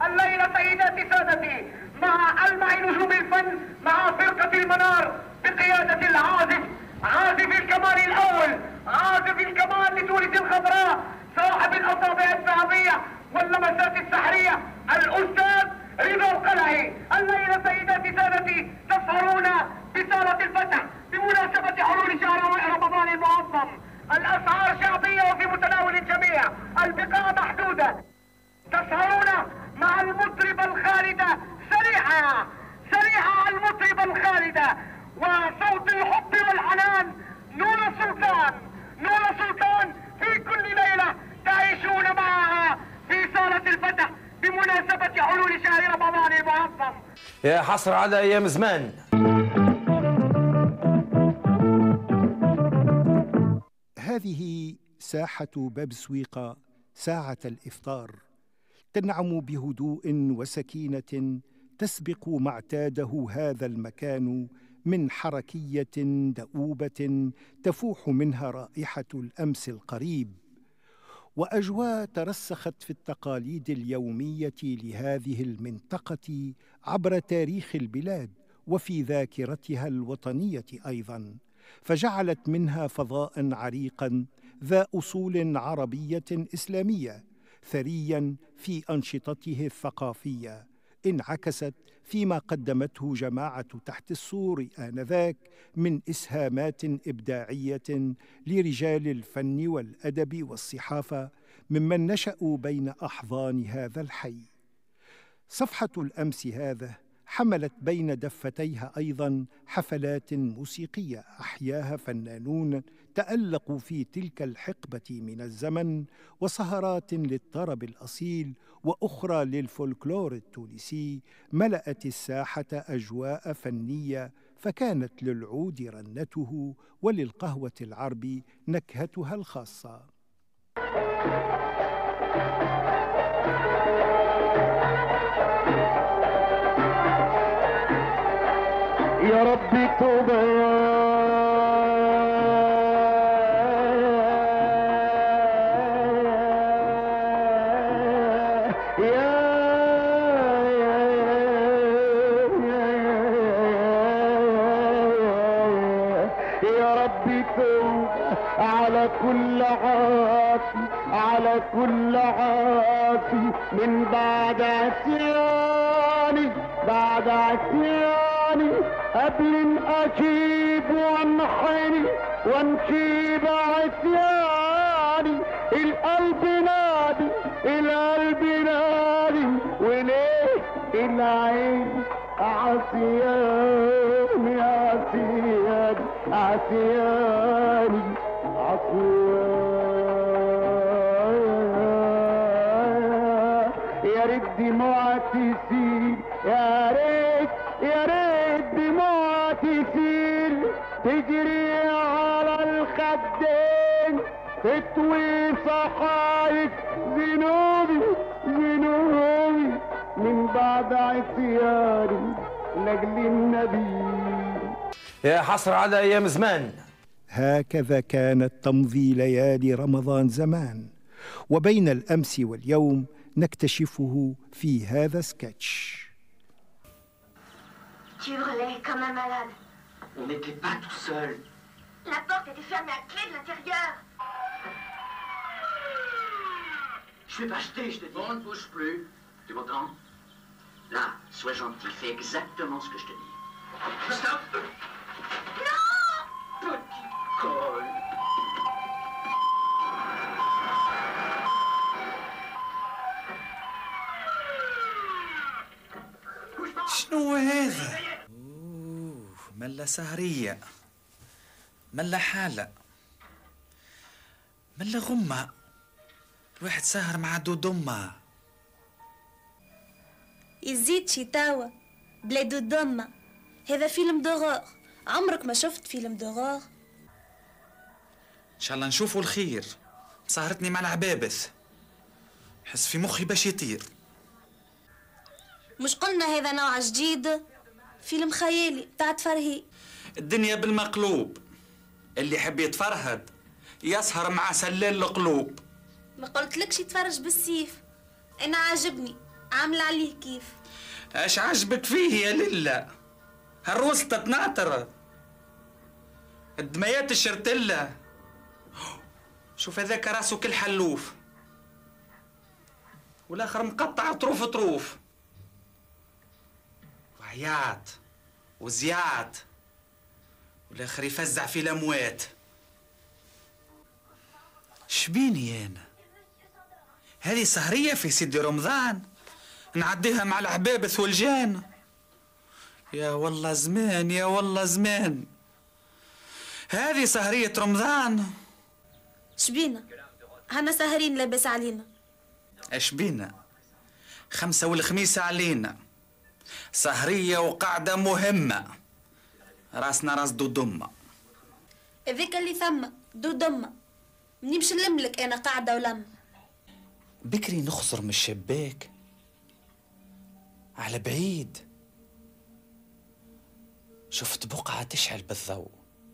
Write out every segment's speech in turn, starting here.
الليلة سيداتي سادتي مع ألمع نجوم الفن، مع فرقة المنار بقيادة عازف الكمان الأول، عازف الكمان لتونس الخضراء، صاحب الأصابع الذهبية واللمسات السحرية، الأستاذ رضا القلعي. الليلة سيداتي سادتي تسهرون بصالة الفتح بمناسبة حلول شهر رمضان المعظم. الأسعار شعبية وفي متناول الجميع، البقاع محدودة. تسهرون مع المطربة الخالدة سريعة المطربة الخالدة وصوت الحب والحنان نونا سلطان في كل ليلة تعيشون معها في صالة الفتح بمناسبة حلول شهر رمضان المعظم. يا حسرة على أيام زمان. هذه ساحة باب سويقة ساعة الإفطار، تنعم بهدوء وسكينة تسبق ما اعتاده هذا المكان من حركية دؤوبة تفوح منها رائحة الأمس القريب، وأجواء ترسخت في التقاليد اليومية لهذه المنطقة عبر تاريخ البلاد وفي ذاكرتها الوطنية أيضاً، فجعلت منها فضاء عريقا ذا أصول عربية إسلامية ثريا في أنشطته الثقافية، انعكست فيما قدمته جماعة تحت السور آنذاك من إسهامات إبداعية لرجال الفن والأدب والصحافة ممن نشأوا بين أحضان هذا الحي. صفحة الأمس هذا حملت بين دفتيها أيضاً حفلات موسيقية أحياها فنانون تألقوا في تلك الحقبة من الزمن، وسهرات للطرب الأصيل وأخرى للفولكلور التونسي ملأت الساحة أجواء فنية، فكانت للعود رنته وللقهوة العرب نكهتها الخاصة. يا ربي توبة يا ربي توبة على كل عاصي، على كل عاصي من بعد عصياني، بعد عصياني قبل أجيب وانحني وانشيب عصياني. القلب نادي، القلب نادي، وليه العين عصياني عصياني عصياني عصياني. يا ريت دموعتي تسيل، يا ريت يا ريت دموعتي تسيل تجري على الخدين تطوي صحايف ذنوبي ذنوبي من بعد عصياني لاجل النبي. يا حسرة على أيام زمان. هكذا كانت تمضي ليالي رمضان زمان، وبين الأمس واليوم نكتشفه في هذا سكتش. Tu hurlais comme un malade. On n'était pas tout seul. La porte était fermée à clé de l'intérieur. Je vais m'acheter, je te dis. On ne bouge plus. Tu m'entends? Là, sois gentil, fais exactement ce que je te dis. Stop! Non! Petit col. شنو هذا؟ ملا سهرية، ملا حالة، ملا غمة، الواحد سهر مع دود أمه. يزيد شتاوة بلا دود أمه. هذا فيلم دوغور، عمرك ما شفت فيلم دوغور؟ إن شاء الله نشوفوا الخير. سهرتني مع العبابث، حس في مخي باش يطير. مش قلنا هذا نوع جديد؟ فيلم خيالي بتاع تفرهي. الدنيا بالمقلوب، اللي يحب يتفرهد يسهر مع سلال القلوب. ما قلتلكش يتفرج بالسيف، انا عاجبني عاملة عليه كيف؟ اش عجبك فيه يا لله؟ هالروس تتناطر، الدميات الشرتلة. شوف هذاك راسه كل حلوف، والاخر مقطع طروف طروف، وعياط وزياط، والاخر يفزع في الاموات. شبيني انا؟ هذه سهرية في سيدي رمضان نعديها مع العبابث والجان. يا والله زمان، يا والله زمان، هذه سهرية رمضان. شبينا؟ هنا سهرين لاباس علينا. اش بينا؟ 5 والخميس علينا، سهرية وقعدة مهمة، راسنا راس دودمة. هذاك اللي ثم دودمة، مني باش نلملك انا قاعدة ولم. بكري نخسر من الشباك على بعيد، شفت بقعة تشعل بالضوء،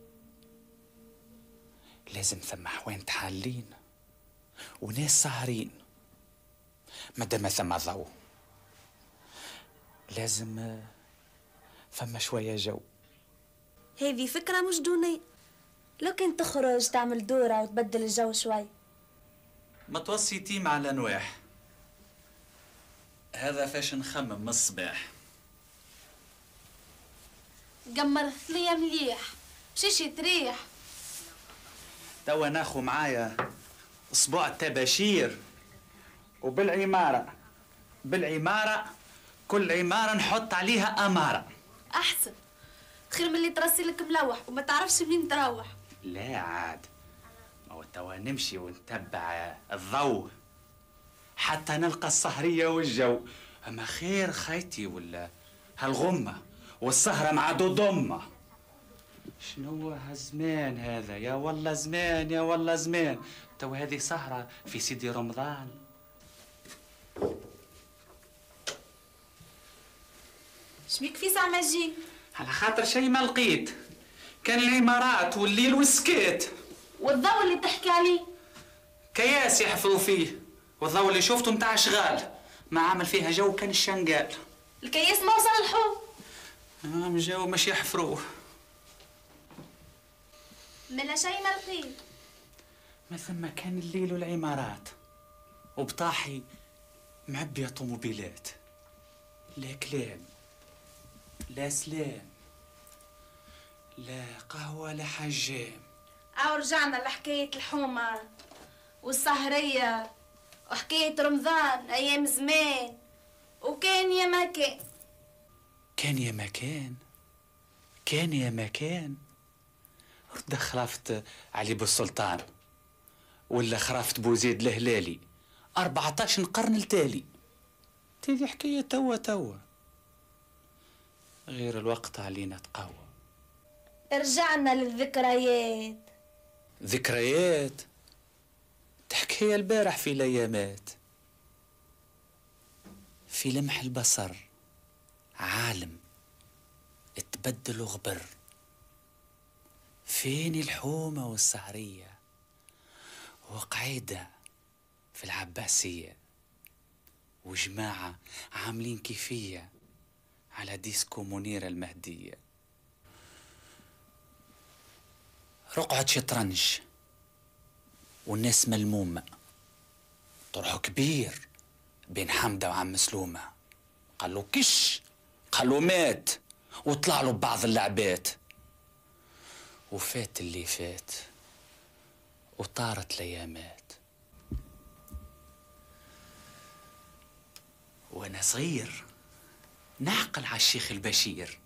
لازم ثم حوان تحالين وناس سهرين، مادام ثم ضوء لازم ثم شوية جو. هذه فكرة مش دونية، لو كنت تخرج تعمل دورة وتبدل الجو شوي. ما توصي تيم على نواح، هذا فاش نخمم من الصباح. قمرت لي مليح، مشيشي تريح. توا ناخو معايا اسبوع التباشير، بالعمارة كل عمارة نحط عليها أمارة. أحسن، خير من اللي ترسلك ملوح وما تعرفش منين تروح. لا عاد، ما هو توا نمشي ونتبع الضوء حتى نلقى السهرية والجو. أما خير خيتي ولا هالغمة والسهرة مع دودمة. شنو هالزمان هذا؟ يا والله زمان، يا والله زمان. توا هذه سهرة في سيدي رمضان. شبيك في ساعة ما تجي؟ على خاطر شي ما لقيت، كان العمارات والليل والسكات. والضوء اللي تحكي عليه؟ كياس يحفروا فيه، والضوء اللي شفته متاع شغال، ما عمل فيها جو كان الشنقال. الكياس ما وصل الحوم. الجو مش يحفروه. ملا شي ما لقيت. ما ثم كان الليل والعمارات، وبطاحي معبية طوموبيلات، لا كلام لا سلام لا قهوة لا حجام. أو رجعنا لحكاية الحومة والسهرية وحكاية رمضان أيام زمان، وكان يا ما كان. كان يا ما كان، كان يا ما كان. رد خرافت علي بالسلطان ولا خرافت بوزيد الهلالي 14 قرن التالي. تيجي حكاية توا غير الوقت علينا تقوى. رجعنا للذكريات. ذكريات تحكي البارح في الايامات، في لمح البصر عالم اتبدل وغبر. فين الحومة والسهرية وقعيدة في العباسية، وجماعة عاملين كيفية على ديسكو منيرة المهدية. رقعة شطرنج والناس ملمومة، طرح كبير بين حمدة وعم سلومة. قالوا كش، قالوا مات، وطلع له بعض اللعبات. وفات اللي فات وطارت الايامات. وانا صغير نعقل على الشيخ البشير،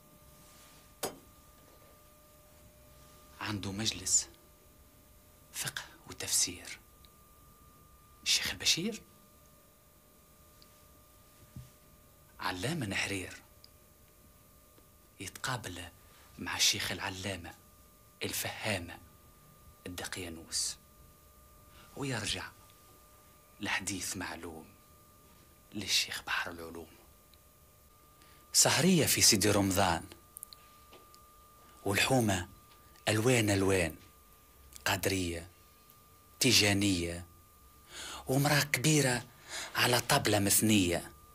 عنده مجلس فقه وتفسير. الشيخ البشير علامة نحرير، يتقابل مع الشيخ العلامة الفهامة الدقيانوس، ويرجع لحديث معلوم للشيخ بحر العلوم. سهرية في سيدي رمضان، والحومة ألوان ألوان، قادرية تيجانية، ومرأة كبيرة على طبلة مثنية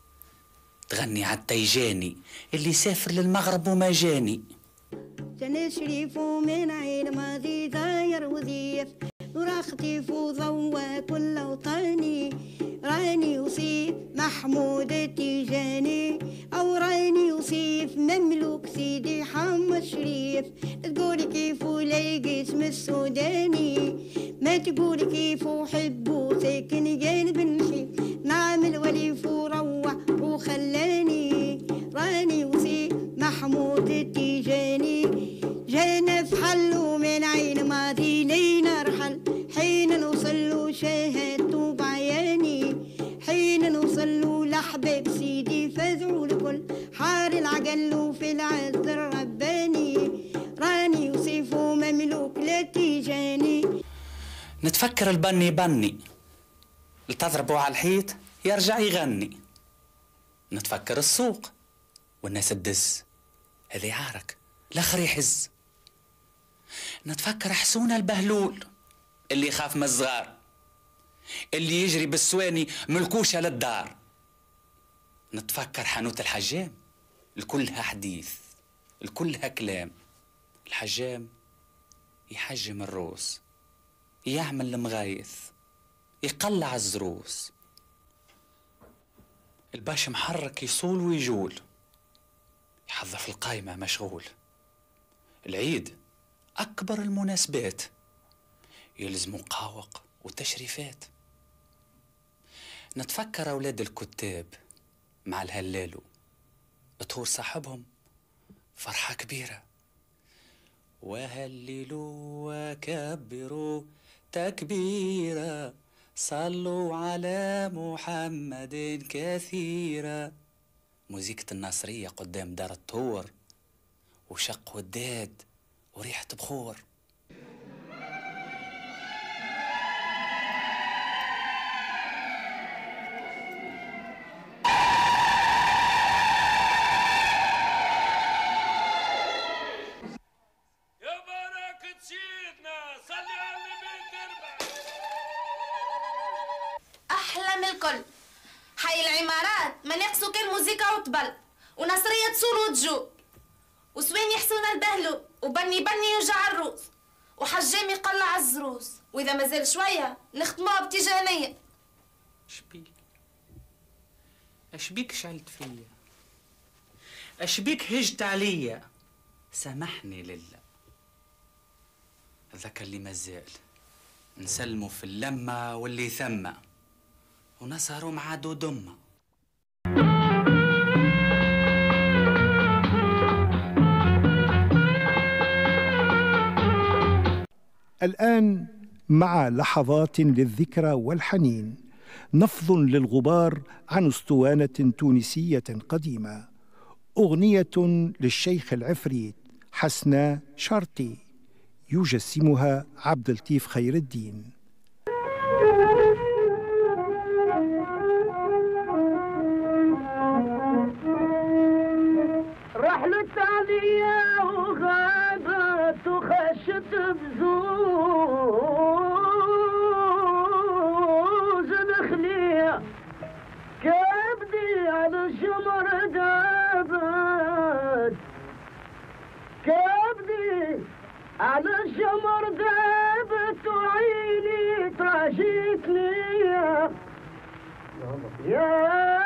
تغني عالتيجاني اللي سافر للمغرب وما جاني. تنشريف من عين ماضي داير وضيف ورختي وضوى كل وطني راني وصيف محمود التيجاني أو راني وصيف مملوك سيدي حمد شريف. تقولي كيف ولاقي اسم السوداني ما تقولي كيف وحبه ساكن جانب النحيف نعمل وليف وروح وخلاني راني وصيف محمود التيجاني جانا في حلو من عين ماضي لينا رحل حين نوصلو شاهدتو بعياني حين نوصلو لحباب سيدي فزعوا الكل حار العقل في العز الرباني راني وصيفو مملوك لا تيجاني. نتفكر البني بني لتضربوا على الحيط يرجع يغني. نتفكر السوق والناس تدز هذا يعارك الاخر يحز. نتفكر حسون البهلول اللي يخاف من الصغار اللي يجري بالسواني ملكوشه للدار. نتفكر حانوت الحجام الكلها حديث الكلها كلام. الحجام يحجم الروس يعمل المغايث يقلع الزروس. الباش محرك يصول ويجول يحضر في القايمة مشغول. العيد أكبر المناسبات يلزموا قاوق وتشريفات. نتفكر أولاد الكتاب مع الهلالو طهور صاحبهم فرحة كبيرة. وهللوا وكبروا تكبيرا صلوا على محمد كثيرا. موزيكة الناصرية قدام دار الطور وشق وداد وريحة بخور. أحلى من الكل. حي العمارات ما نقصوا كان موزيكا وطبل ونصرية تصول وتجو وسوين يحسون البهلو وبني يوجع الروس وحجام يقلع الزروس. وإذا مازال شوية نختموها بتيجانية. أشبيك شعلت فيا أشبيك هجت عليا سامحني لله. ذاك اللي مازال نسلموا في اللمة واللي ثم ونسهروا مع دودمة. الآن مع لحظات للذكرى والحنين نفض للغبار عن اسطوانة تونسية قديمة أغنية للشيخ العفريت حسناء شرطي يجسمها عبد اللطيف خير الدين. رحلة عليا وغابت وخشت بزوز الخلية كبدي على الجمر دابت كبدي على الجمر دابت وعيني تراجتني يا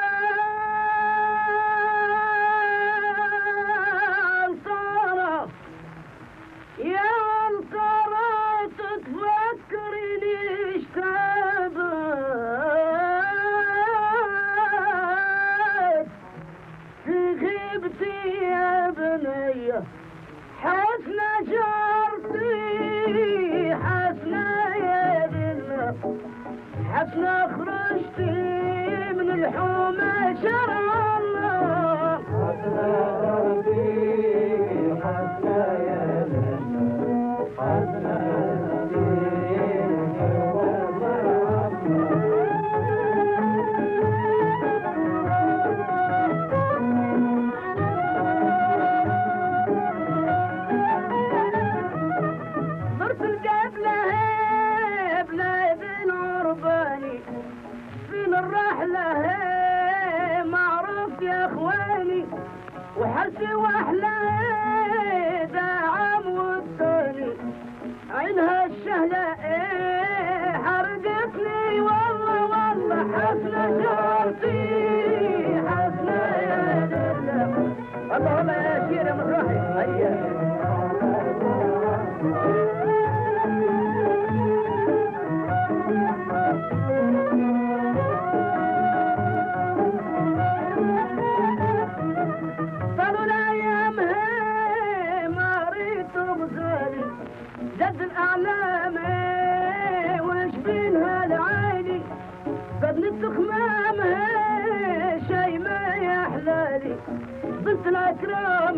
حسنا جارتي حسنا يا بنا حسنا خرجتي من الحومة شرع الله حسنا جارتي حسنا يا بنا حسنا الرحلة مع وحسي واحلى داعم والثاني عينها الشهلة حرقتني والله والله حسنة جارتي حسنة يا لله والله والله يا شيرة مطرحي هيا جد الأعلام وش بينها العالي بدني التخمام شي ما يحلالي بنت الأكرام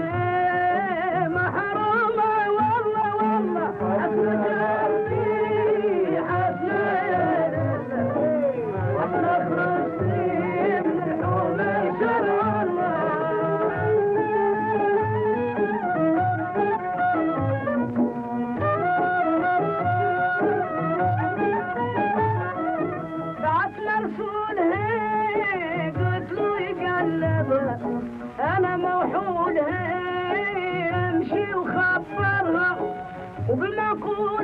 محرومة والله والله حسنة جارتي حسنة يا لله حسنة خرجتني من الحومة شرع الله أنا موحود أمشي وخبرها وبالمعقول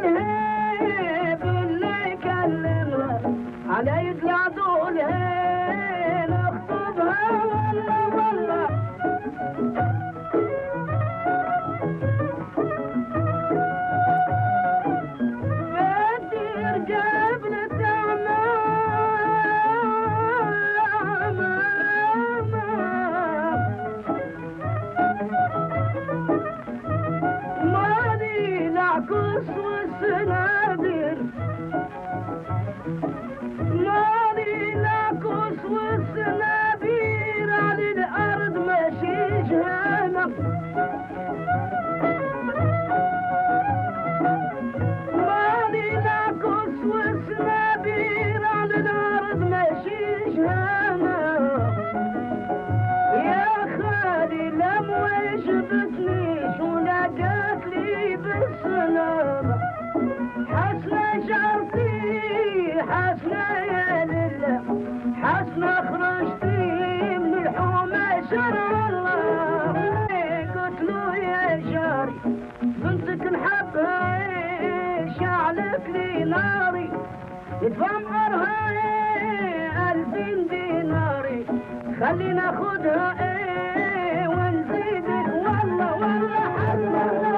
بالله يكلمها على يد العدول نخطبها والله والله بدي رجاب للتعمام العكس والسنابل مالي العكس والسنابل على الأرض ماشي جهنم مالي العكس والسنابل على الأرض ماشي جهنم يا خالي لم وجبتنيش ولا جات لي بالسلامة حسنة جارتي حسنة يا لله حسنة خرجتي من الحومة شرع الله قلت له يا جاري بنتك نحبها شعلك لي ناري يدفع مهرها 2000 ديناري خلي ناخدها ونزيدك والله والله حسنة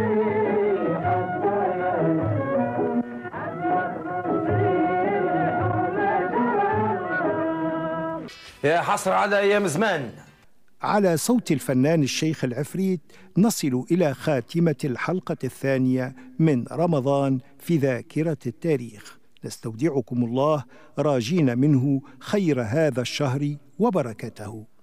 يا حسرة على أيام زمان. على صوت الفنان الشيخ العفريت نصل إلى خاتمة الحلقة الثانية من رمضان في ذاكرة التاريخ. نستودعكم الله راجين منه خير هذا الشهر وبركته.